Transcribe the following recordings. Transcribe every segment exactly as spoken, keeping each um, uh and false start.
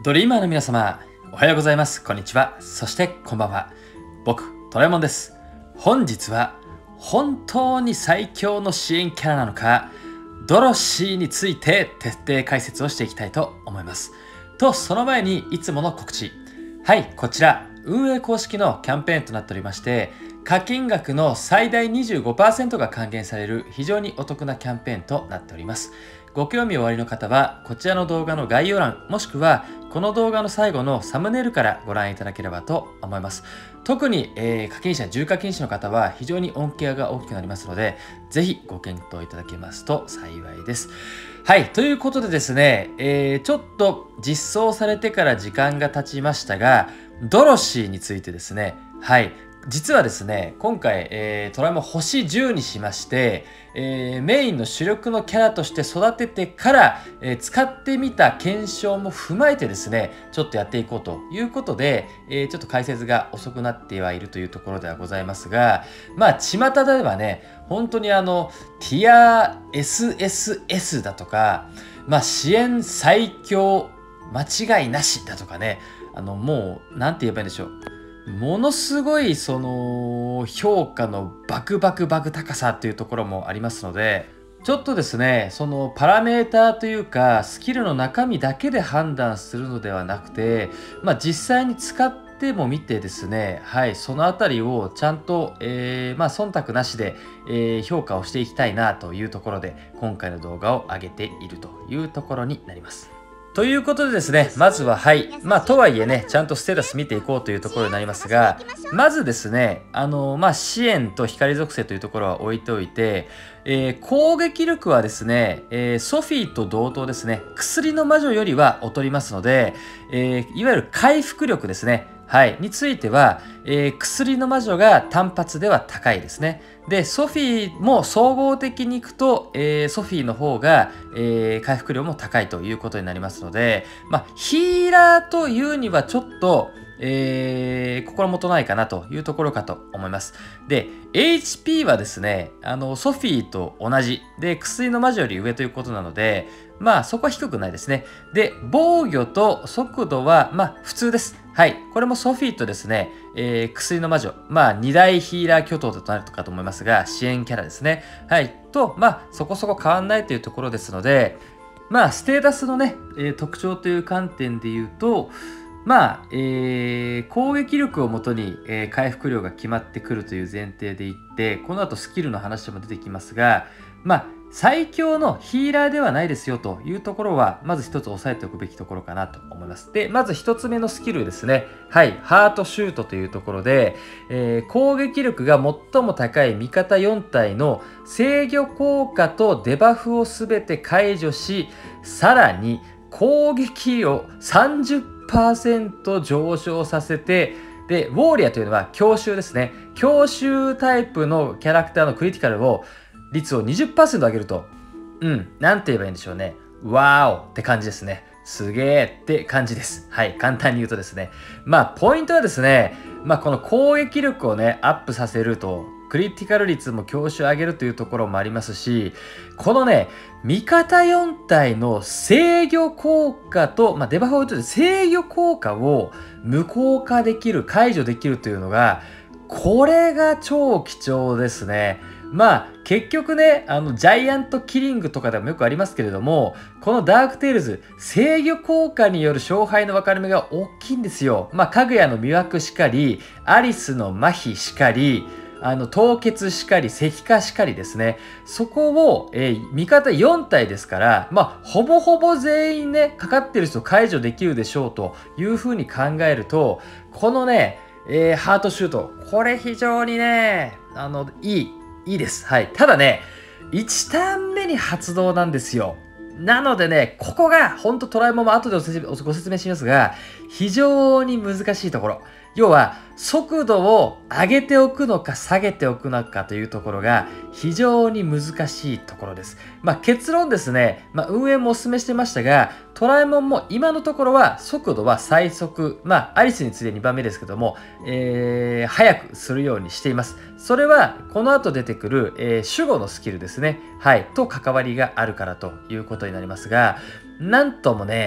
ドリーマーの皆様、おはようございます。こんにちは。そしてこんばんは。僕、ドラえもんです。本日は本当に最強の支援キャラなのか、ドロシーについて徹底解説をしていきたいと思います。と、その前にいつもの告知。はい、こちら、運営公式のキャンペーンとなっておりまして、課金額の最大 にじゅうごパーセント が還元される非常にお得なキャンペーンとなっております。ご興味おありの方は、こちらの動画の概要欄、もしくはこの動画の最後のサムネイルからご覧いただければと思います。特に、えー、課金者、重課金者の方は非常に恩恵が大きくなりますので、ぜひご検討いただけますと幸いです。はい、ということでですね、えー、ちょっと実装されてから時間が経ちましたが、ドロシーについてですね、はい、実はですね、今回、えー、トライも星じゅうにしまして、えー、メインの主力のキャラとして育ててから、えー、使ってみた検証も踏まえてですね、ちょっとやっていこうということで、えー、ちょっと解説が遅くなってはいるというところではございますが、まあ、巷ではね、本当にあの、ティア エスエスエス だとか、まあ、支援最強間違いなしだとかね、あの、もう、なんて言えばいいんでしょう。ものすごいその評価のバクバクバク高さっていうところもありますので、ちょっとですね、そのパラメーターというかスキルの中身だけで判断するのではなくて、まあ、実際に使ってもみてですね、はい、そのあたりをちゃんと、えー、まあ忖度なしで、えー、評価をしていきたいなというところで今回の動画を上げているというところになります。ということでですね、まずははい、まあとはいえね、ちゃんとステータス見ていこうというところになりますが、まずですね、あの、まあ支援と光属性というところは置いておいて、えー、攻撃力はですね、えー、ソフィーと同等ですね、薬の魔女よりは劣りますので、えー、いわゆる回復力ですね、はい、については、えー、薬の魔女が単発では高いですね。で、ソフィーも総合的にいくと、えー、ソフィーの方が、えー、回復量も高いということになりますので、まあ、ヒーラーというにはちょっと、えー、心もとないかなというところかと思います。で、エイチピー はですね、あの、ソフィーと同じ。で、薬の魔女より上ということなので、まあ、そこは低くないですね。で、防御と速度は、まあ、普通です。はい。これもソフィーとですね、えー、薬の魔女。まあ、に大ヒーラー巨頭となるかと思いますが、支援キャラですね。はい。と、まあ、そこそこ変わんないというところですので、まあ、ステータスのね、えー、特徴という観点で言うと、まあ、えー、攻撃力をもとに、えー、回復量が決まってくるという前提でいって、この後スキルの話も出てきますが、まあ、最強のヒーラーではないですよというところは、まず一つ押さえておくべきところかなと思います。で、まず一つ目のスキルですね。はい、ハートシュートというところで、えー、攻撃力が最も高い味方よん体の制御効果とデバフをすべて解除し、さらに攻撃を さんじゅっパーセント 上昇させて、で、ウォーリアーというのは強襲ですね。強襲タイプのキャラクターのクリティカルを率を にじゅっパーセント 上げると、うん、なんて言えばいいんでしょうね。ワーオって感じですね。すげーって感じです。はい、簡単に言うとですね。まあ、ポイントはですね、まあ、この攻撃力をね、アップさせると、クリティカル率も強襲上げるというところもありますし、このね、味方よん体の制御効果と、まあ、デバフを言うと制御効果を無効化できる、解除できるというのが、これが超貴重ですね。まあ結局ね、あのジャイアントキリングとかでもよくありますけれども、このダークテイルズ、制御効果による勝敗の分かれ目が大きいんですよ。まあ、かぐやの魅惑しかり、アリスの麻痺しかり、あの凍結しかり、石化しかりですね。そこを、えー、味方よん体ですから、まあ、ほぼほぼ全員ね、かかってる人解除できるでしょうというふうに考えると、このね、えー、ハートシュート、これ非常にね、あの、いい。いいです。はい。ただね、いちターン目に発動なんですよ。なのでね、ここが、ほんとトライモンも後でご説明しますが、非常に難しいところ。要は、速度を上げておくのか下げておくのかというところが非常に難しいところです。まあ、結論ですね、まあ、運営もお勧めしてましたが、トラえもんも今のところは速度は最速、まあ、アリスに次いでにばんめですけども、えー、速くするようにしています。それは、この後出てくる、えー、守護のスキルですね。はい。と関わりがあるからということになりますが、なんともね、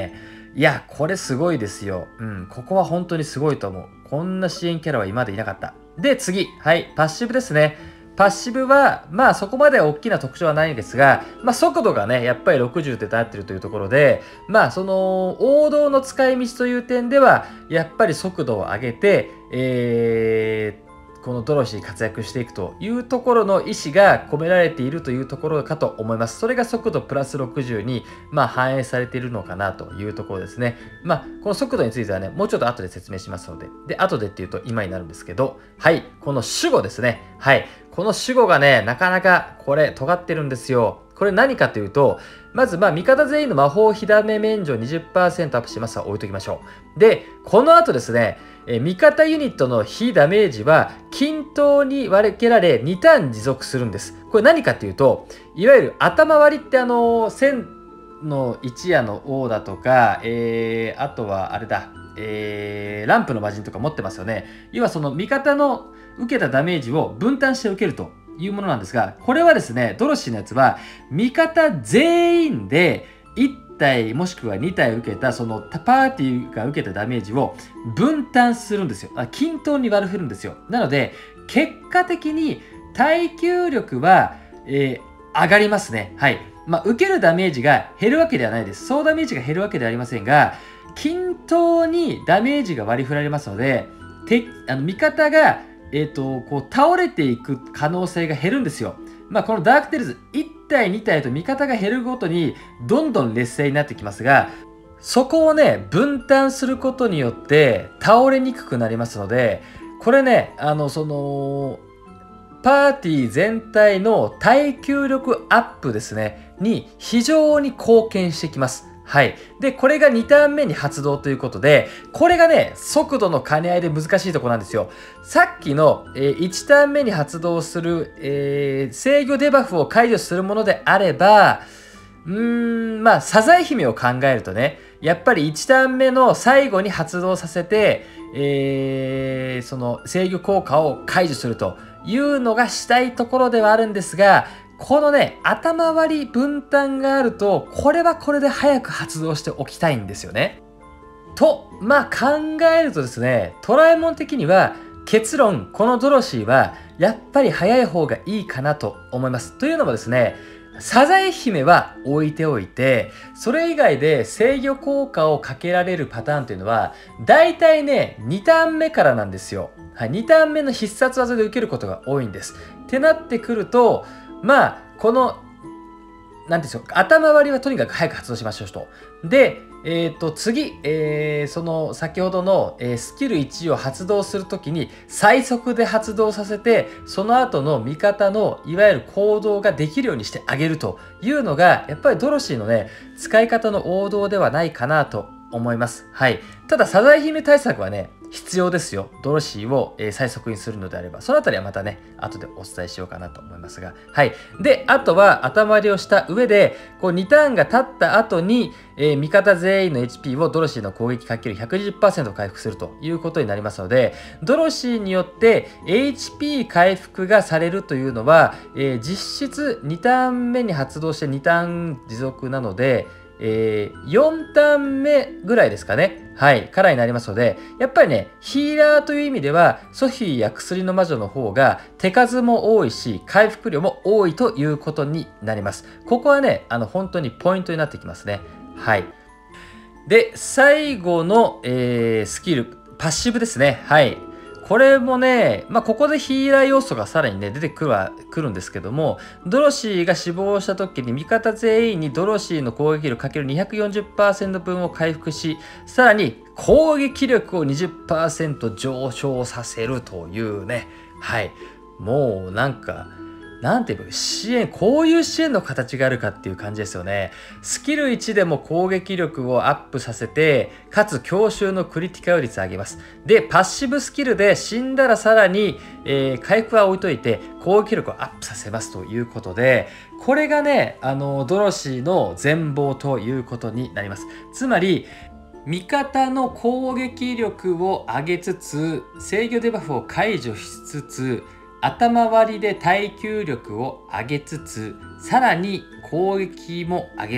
いや、これすごいですよ。うん、ここは本当にすごいと思う。こんな支援キャラは今までいなかった。で、次。はい、パッシブですね。パッシブは、まあそこまで大きな特徴はないんですが、まあ速度がね、やっぱりろくじゅうでなってるというところで、まあその王道の使い道という点では、やっぱり速度を上げて、えー、このドロシー活躍していくというところの意思が込められているというところかと思います。それが速度プラスろくじゅうに、まあ、反映されているのかなというところですね。まあ、この速度についてはね、もうちょっと後で説明しますので。で、後でっていうと今になるんですけど、はい、この守護ですね。はい、この守護がね、なかなかこれ尖ってるんですよ。これ何かというと、まず、まあ、味方全員の魔法火ダメ免除 にじゅっパーセント アップしますは置いときましょう。で、この後ですね、え味方ユニットの非ダメージは均等に分けられにターン持続するんです。これ何かっていうと、いわゆる頭割りってあの、千の一夜の王だとか、えー、あとはあれだ、えー、ランプの魔人とか持ってますよね。要はその味方の受けたダメージを分担して受けるというものなんですが、これはですね、ドロシーのやつは味方全員でいち体もしくはに体受けたそのパーティーが受けたダメージを分担するんですよ。均等に割り振るんですよ。なので結果的に耐久力は、えー、上がりますね。はい。まあ、受けるダメージが減るわけではないです。総ダメージが減るわけではありませんが、均等にダメージが割り振られますので、てあの味方が、えーと、こう倒れていく可能性が減るんですよ。まあ、このダークテイルズいち体に体と味方が減るごとにどんどん劣勢になってきますが、そこをね分担することによって倒れにくくなりますので、これねあのそのパーティー全体の耐久力アップですねに非常に貢献してきます。はい。で、これがにターン目に発動ということで、これがね、速度の兼ね合いで難しいところなんですよ。さっきの、えー、いちターン目に発動する、えー、制御デバフを解除するものであれば、うーん、まあ、サザエ姫を考えるとね、やっぱりいちターン目の最後に発動させて、えー、その制御効果を解除するというのがしたいところではあるんですが、このね、頭割り分担があると、これはこれで早く発動しておきたいんですよね。と、まあ考えるとですね、トラえもん的には結論、このドロシーはやっぱり早い方がいいかなと思います。というのもですね、サザエ姫は置いておいて、それ以外で制御効果をかけられるパターンというのは、だいたいね、にターン目からなんですよ。はい、にターン目の必殺技で受けることが多いんです。ってなってくると、まあ、この、なんていうんでしょう、頭割りはとにかく早く発動しましょうと。で、えっと、次、えー、その先ほどの、えー、スキルいちを発動するときに最速で発動させて、その後の味方のいわゆる行動ができるようにしてあげるというのが、やっぱりドロシーのね、使い方の王道ではないかなと思います。はい。ただ、サザエ姫対策はね、必要ですよ。ドロシーを、えー、最速にするのであれば。そのあたりはまたね、後でお伝えしようかなと思いますが。はい。で、あとは頭割りをした上で、こうにターンが経った後に、えー、味方全員の エイチピー をドロシーの攻撃 ×ひゃくにじゅっパーセント 回復するということになりますので、ドロシーによって エイチピー 回復がされるというのは、えー、実質にターン目に発動してにターン持続なので、えー、よんターン目ぐらいですかね。はい。からになりますので、やっぱりね、ヒーラーという意味では、ソフィーや薬の魔女の方が手数も多いし、回復量も多いということになります。ここはね、あの、本当にポイントになってきますね。はい。で、最後の、えー、スキル、パッシブですね。はい。これもね、まあ、ここでヒーラー要素がさらにね、出てくるは、くるんですけども、ドロシーが死亡した時に味方全員にドロシーの攻撃力 ×にひゃくよんじゅっパーセント 分を回復し、さらに攻撃力を にじゅっパーセント 上昇させるというね、はい。もうなんか、なんていうか、支援、こういう支援の形があるかっていう感じですよね。スキルいちでも攻撃力をアップさせて、かつ強襲のクリティカル率を上げます。で、パッシブスキルで死んだらさらに、えー、回復は置いといて、攻撃力をアップさせますということで、これがね、あの、ドロシーの全貌ということになります。つまり、味方の攻撃力を上げつつ、制御デバフを解除しつつ、頭割りで耐久力を上げつつ、さらに攻撃も上げると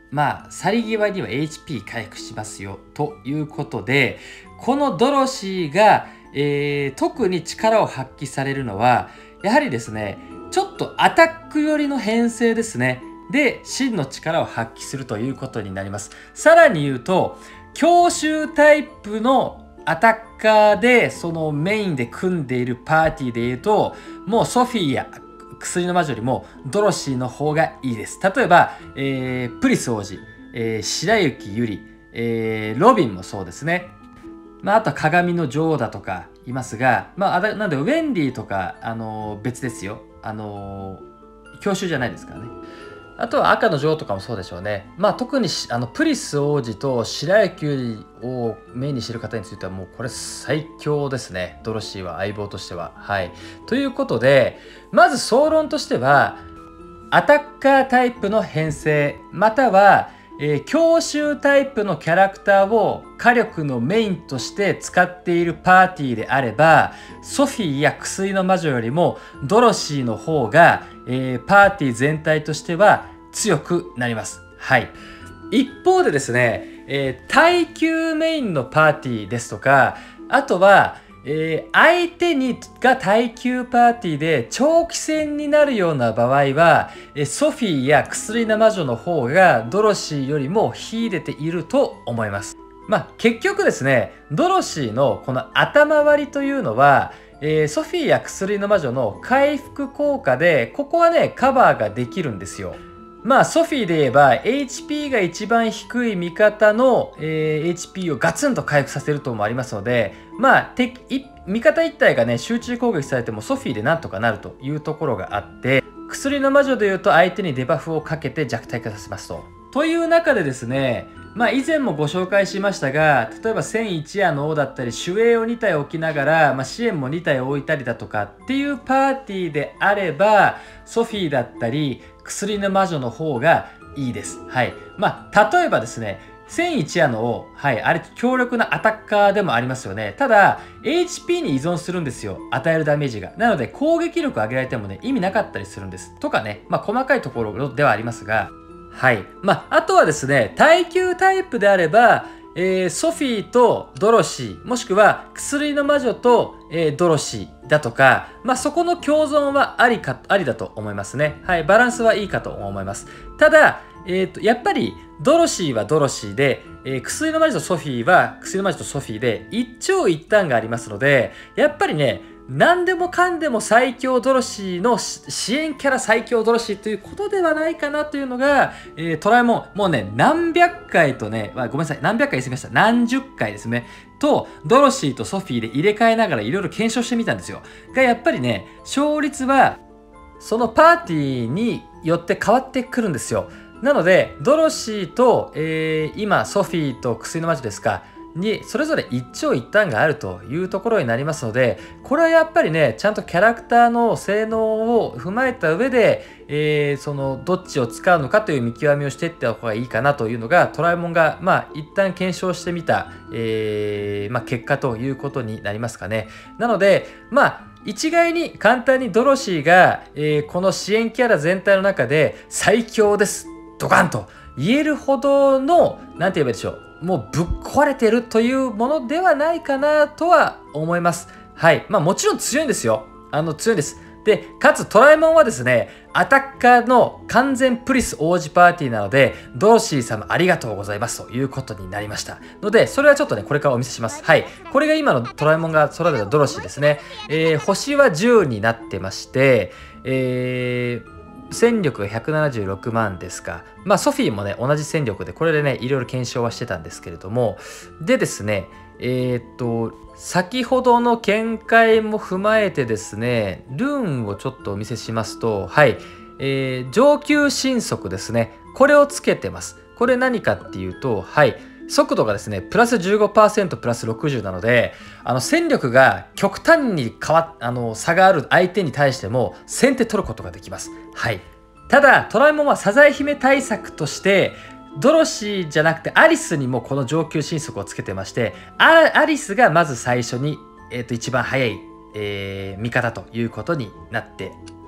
まあ去り際には エイチピー 回復しますよということで、このドロシーが、えー、特に力を発揮されるのはやはりですね、ちょっとアタック寄りの編成ですね。で真の力を発揮するということになります。さらに言うと、強襲タイプのアタッカーでそのメインで組んでいるパーティーで言うと、もうソフィーや薬の魔女よりもドロシーの方がいいです。例えば、えー、プリス王子、えー、白雪ゆり、えー、ロビンもそうですね。まあ、あとは鏡の女王だとかいますが、まあ、なんでウェンディとか、あのー、別ですよ。あのー、教習じゃないですからね。あとは赤の女王とかもそうでしょうね。まあ特にあのプリス王子と白雪をメインにしてる方についてはもうこれ最強ですね。ドロシーは相棒としては。はい。ということで、まず総論としては、アタッカータイプの編成、または、えー、強襲タイプのキャラクターを火力のメインとして使っているパーティーであれば、ソフィーや薬の魔女よりもドロシーの方が、えー、パーティー全体としては強くなります。はい。一方でですね、えー、耐久メインのパーティーですとか、あとは、えー、相手にが耐久パーティーで長期戦になるような場合は、えー、ソフィーや薬の魔女の方がドロシーよりも秀でていると思います。まあ結局ですね、ドロシーのこの頭割りというのは、えー、ソフィーや薬の魔女の回復効果で、ここはねカバーができるんですよ。まあソフィーで言えば エイチピー が一番低い味方の、えー、エイチピー をガツンと回復させるともありますので、まあ敵味方一体がね集中攻撃されてもソフィーでなんとかなるというところがあって、薬の魔女で言うと相手にデバフをかけて弱体化させますと。という中でですね、まあ以前もご紹介しましたが、例えばせんいち夜の王だったり守衛をに体置きながら、まあ、支援もに体置いたりだとかっていうパーティーであれば、ソフィーだったり薬の魔女の方がいいです。はい。まあ例えばですね、せんいち夜の王、はい、あれ強力なアタッカーでもありますよね。ただ エイチピー に依存するんですよ、与えるダメージが。なので攻撃力上げられてもね意味なかったりするんですとかね、まあ細かいところではありますが、はい。まあ、あとはですね、耐久タイプであれば、えー、ソフィーとドロシー、もしくは薬の魔女と、えー、ドロシーだとか、まあ、そこの共存はありか、ありだと思いますね。はい。バランスはいいかと思います。ただ、えーと、やっぱりドロシーはドロシーで、えー、薬の魔女とソフィーは薬の魔女とソフィーで一長一短がありますので、やっぱりね、何でもかんでも最強ドロシーの支援キャラ最強ドロシーということではないかなというのが、えー、トラえもん、もうね、何百回とね、まあ、ごめんなさい、何百回言い過ぎました。何十回ですね。と、ドロシーとソフィーで入れ替えながらいろいろ検証してみたんですよ。が、やっぱりね、勝率は、そのパーティーによって変わってくるんですよ。なので、ドロシーと、えー、今、ソフィーと薬の魔女ですか、にそれぞれ一長一短があるというところになりますので、これはやっぱりねちゃんとキャラクターの性能を踏まえた上で、えー、そのどっちを使うのかという見極めをしていった方がいいかなというのがトラえもんがまあ一旦検証してみた、えーまあ、結果ということになりますかね。なのでまあ一概に簡単にドロシーが、えー、この支援キャラ全体の中で最強ですドカンと言えるほどの何て言えばいいでしょう、もうぶっ壊れてるというものではないかなとは思います。はい。まあもちろん強いんですよ。あの強いんです。で、かつトラえもんはですね、アタッカーの完全プリス王子パーティーなので、ドロシー様ありがとうございますということになりました。ので、それはちょっとね、これからお見せします。はい。これが今のトラえもんが育てたドロシーですね。えー、星はじゅうになってまして、えー、戦力がひゃくななじゅうろくまんですか。まあソフィーもね同じ戦力でこれでねいろいろ検証はしてたんですけれども、でですねえー、っと先ほどの見解も踏まえてですねルーンをちょっとお見せしますと、はい、えー、上級神速ですね、これをつけてます。これ何かっていうと、はい速度がですねプラス じゅうごパーセント プラスろくじゅうなので、あの戦力が極端に変わあの差がある相手に対しても先手取ることができます。はい。ただトラえもんはサザエ姫対策としてドロシーじゃなくてアリスにもこの上級神速をつけてまして、アアリスがまず最初に、えー、と一番速い、えー、味方ということになってます。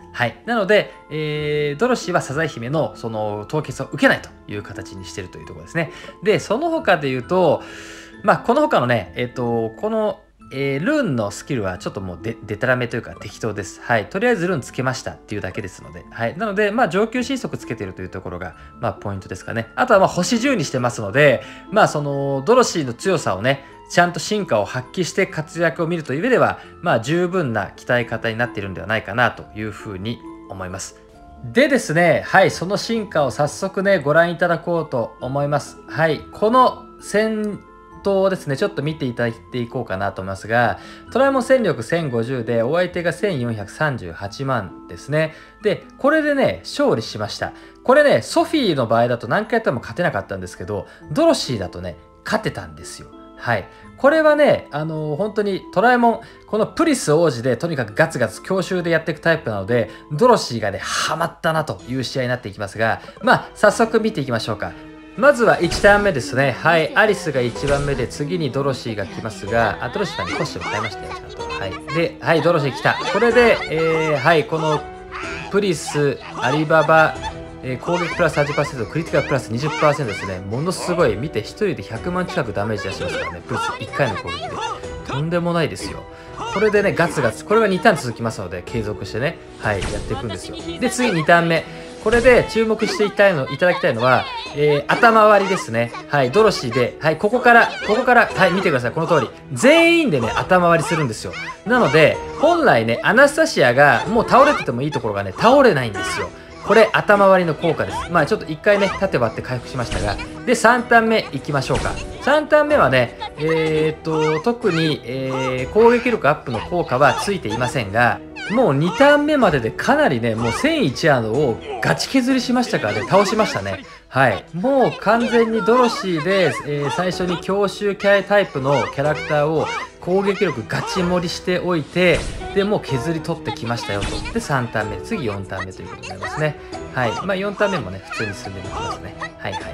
はい。なので、えー、ドロシーはサザエ姫のその凍結を受けないという形にしているというところですね。で、その他で言うと、まあ、この他のね、えっと、この、えー、ルーンのスキルはちょっともうででたらめというか適当です。はい。とりあえずルーンつけましたっていうだけですので。はい。なので、まあ、上級神速つけてるというところが、まあ、ポイントですかね。あとは、まあ、星じゅうにしてますので、まあ、その、ドロシーの強さをね、ちゃんと進化を発揮して活躍を見るという上では、まあ、十分な鍛え方になっているんではないかなというふうに思います。でですね、はい、その進化を早速ね、ご覧いただこうと思います。はい、この戦闘をですね、ちょっと見ていただいていこうかなと思いますが、トラえもん戦力せんごじゅうで、お相手がせんよんひゃくさんじゅうはちまんですね。で、これでね、勝利しました。これね、ソフィーの場合だと何回やっても勝てなかったんですけど、ドロシーだとね、勝てたんですよ。はい。これはね、あのー、本当にトラえもん、このプリス王子でとにかくガツガツ強襲でやっていくタイプなので、ドロシーがね、ハマったなという試合になっていきますが、まあ、早速見ていきましょうか。まずはいちターン目ですね。はい。アリスがいちばんめで、次にドロシーが来ますが、あ、ドロシーはね、コスチューム変えましたよ、ちゃんと。はい。で、はい、ドロシー来た。これで、えー、はい、この、プリス、アリババ、えー、攻撃プラス はちパーセント、クリティカルプラス にじゅっパーセント ですね。ものすごい、見て、ひとりでひゃくまん近くダメージ出しますからね。プリスいっかいの攻撃で。とんでもないですよ。これでね、ガツガツ、これがにターン続きますので、継続してね、はい、やっていくんですよ。で、次にターン目。これで注目していただきたいのいただきたいのは、えー、頭割りですね。はい、ドロシーで、はい、ここから、ここから、はい、見てください。この通り。全員でね、頭割りするんですよ。なので、本来ね、アナスタシアがもう倒れててもいいところがね、倒れないんですよ。これ、頭割りの効果です。まあ、ちょっといっかいね、縦割って回復しましたが。で、さんターン目いきましょうか。さんターン目はね、えー、っと、特に、えー、攻撃力アップの効果はついていませんが、もうにターン目まででかなりね、もうせんいちアードをガチ削りしましたからね、倒しましたね。はい。もう完全にドロシーで、えー、最初に強襲キャラタイプのキャラクターを攻撃力ガチ盛りしておいて、で、もう削り取ってきましたよと。で、さんターン目、次よんターン目ということになりますね。はい。まあよんターン目もね、普通に進んでいきますね。はいはい。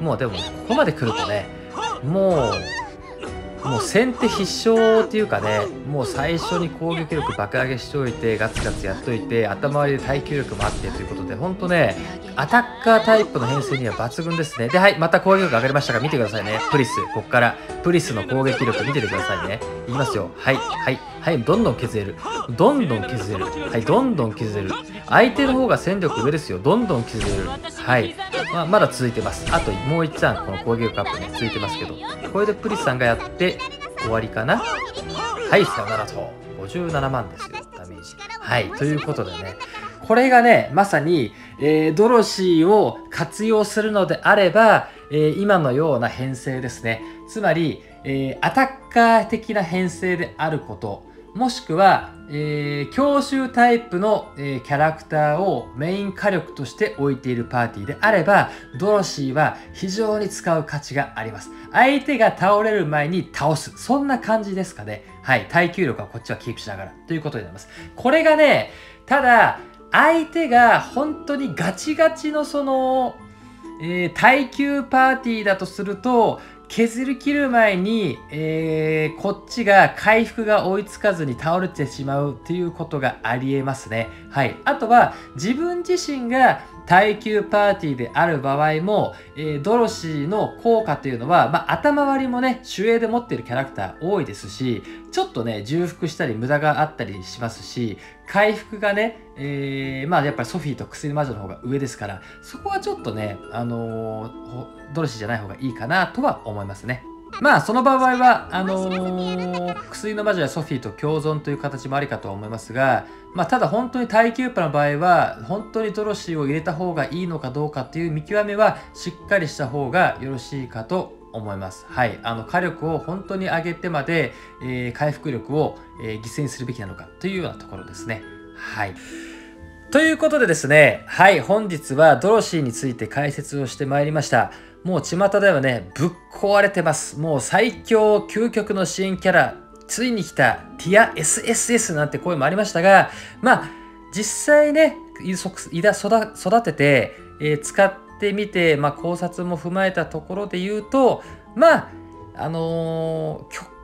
もうでも、ここまで来るとね、もう、もう先手必勝っていうかね、もう最初に攻撃力爆上げしておいて、ガツガツやっといて、頭割りで耐久力もあってということで、ほんとね、アタッカータイプの編成には抜群ですね。で、はい、また攻撃力上がりましたが、見てくださいね。プリス、こっから、プリスの攻撃力見ててくださいね。いきますよ。はい、はい、はい、どんどん削れる。どんどん削れる。はい、どんどん削れる。相手の方が戦力上ですよ。どんどん削れる。はい。まあ、まだ続いてます。あともういちターン、この攻撃力アップね、続いてますけど、これでプリスさんがやって終わりかな。はい、さよならと。ごじゅうななまんですよ、ダメージ。はい、ということでね、これがね、まさに、えー、ドロシーを活用するのであれば、えー、今のような編成ですね。つまり、えー、アタッカー的な編成であること、もしくは、えー、強襲タイプの、えー、キャラクターをメイン火力として置いているパーティーであれば、ドロシーは非常に使う価値があります。相手が倒れる前に倒す。そんな感じですかね。はい。耐久力はこっちはキープしながらということになります。これがね、ただ、相手が本当にガチガチのその、えー、耐久パーティーだとすると、削り切る前に、えー、こっちが回復が追いつかずに倒れてしまうっていうことがありえますね。はい。あとは、自分自身が耐久パーティーである場合も、えー、ドロシーの効果というのは、まあ、頭割りもね、守衛で持っているキャラクター多いですし、ちょっとね、重複したり無駄があったりしますし、回復がね、えー、まあやっぱりソフィーと薬魔女の方が上ですから、そこはちょっとね、あのー、ドロシーじゃない方がいいかなとは思いますね。まあその場合は、あのー、薬の魔女やソフィーと共存という形もありかとは思いますが、まあただ本当に耐久パの場合は、本当にドロシーを入れた方がいいのかどうかっていう見極めはしっかりした方がよろしいかと思います。はい。あの、火力を本当に上げてまで、えー、回復力を、えー、犠牲にするべきなのかというようなところですね。はい。ということでですね、はい、本日はドロシーについて解説をしてまいりました。もう巷ではね、ぶっ壊れてます。もう最強究極の支援キャラ、ついに来たティア エスエスエス なんて声もありましたが、まあ、実際ね、育てて、えー、使ってみて、まあ、考察も踏まえたところで言うと、まあ、あのー、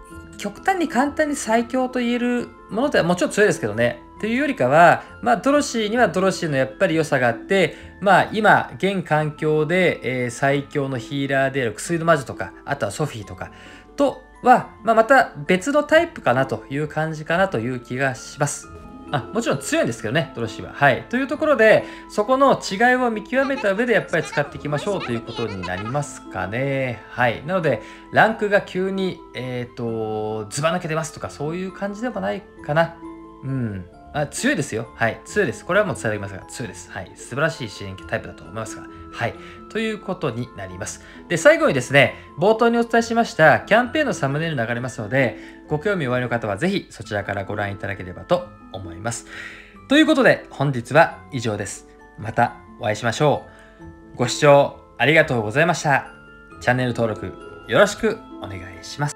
極端に簡単に最強と言えるものではもちろん強いですけどね。というよりかは、まあ、ドロシーにはドロシーのやっぱり良さがあって、まあ、今、現環境で、えー最強のヒーラーである薬の魔女とか、あとはソフィーとかとは、まあ、また別のタイプかなという感じかなという気がします。あ、もちろん強いんですけどね、ドロシーは。はい。というところで、そこの違いを見極めた上でやっぱり使っていきましょうということになりますかね。はい。なので、ランクが急に、えっ、と、ズバ抜けてますとか、そういう感じでもないかな。うん。あ、強いですよ。はい。強いです。これはもう伝えられますが、強いです。はい。素晴らしい支援タイプだと思いますが。はい。ということになります。で、最後にですね、冒頭にお伝えしましたキャンペーンのサムネイル流れますので、ご興味おありの方はぜひそちらからご覧いただければと思います。ということで、本日は以上です。またお会いしましょう。ご視聴ありがとうございました。チャンネル登録よろしくお願いします。